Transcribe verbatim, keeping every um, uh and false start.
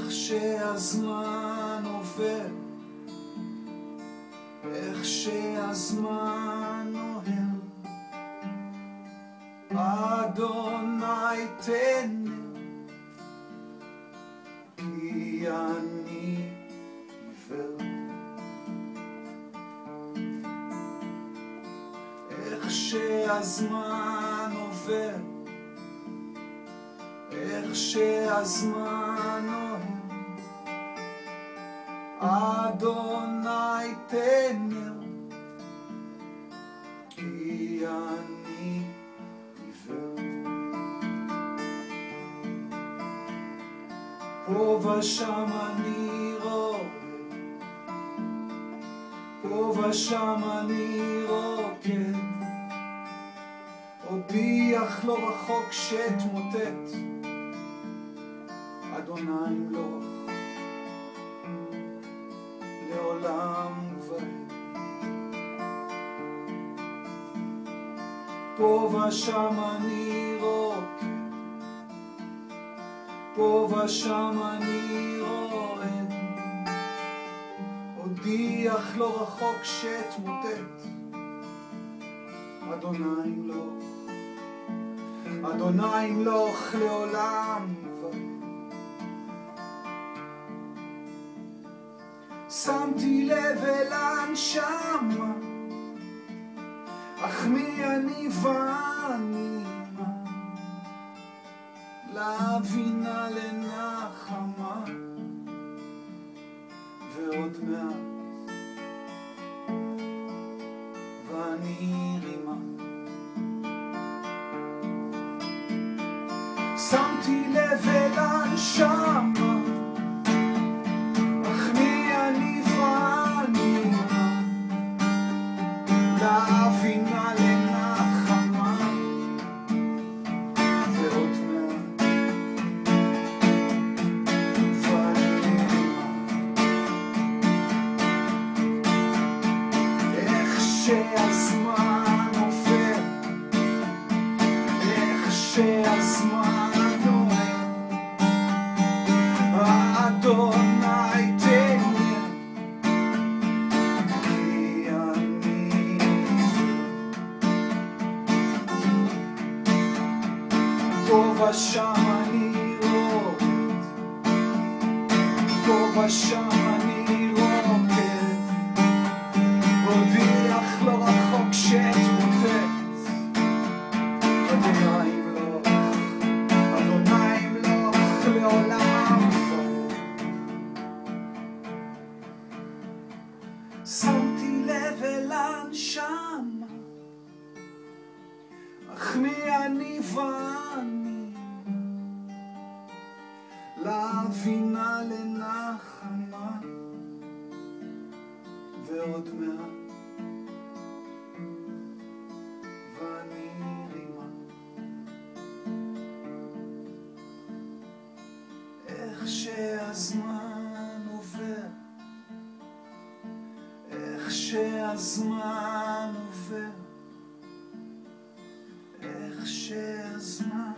איך שהזמן עובר, איך שהזמן נוהר, אדוני תן כי אני עיוור. איך שהזמן עובר, איך שהזמן נוהר, אדוני תן כי אני עיוור. פה ושם אני רואה, פה ושם אני רוקד, עודי אך לא רחוק שתמוטט, אדוני לא רחוק לעולם ועד. פה ושם אני רוקד, פה ושם אני רועד, עודי אך לא רחוק שתמוטט, אדוני ימלוך, אדוני ימלוך לעולם ועד. שמתי לב אל הנשמה, אך מי אני ואני מה, להבינה לנחמה, ועוד מעט ואני רימה. שמתי לב אל הנשמה, אך מי אני ואני מה, להבינה לנחמה, ועוד מעט ואני רימה. איך שהזמן עובר, איך שהזמן נוהר, אדוני תן כי אני עיוור. פה ושם אני רוקד, פה ושם אני רוקד, עודי אך לא רחוק שתמוטט, אדוני ימלוך, אדוני ימלוך לעולם ועד. שמתי לב אל הנשמה, אך מי אני ואני, להבינה לנחמה, ועוד מעט ואני רימה. איך שהזמן עובר, איך שהזמן עובר, איך שהזמן